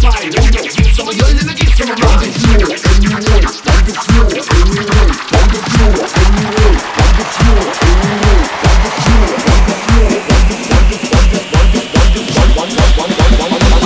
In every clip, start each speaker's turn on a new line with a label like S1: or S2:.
S1: mine. Oh no, give some of yours and I give some of mine. On the floor, anyway. On the floor, anyway. On the floor, anyway. On the floor, anyway. On the floor, on the floor, on the floor, on the floor, on the floor, on the floor, on the floor, on the floor.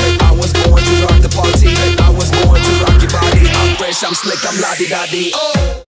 S2: I'm slick, I'm la-di-da-di. Oh.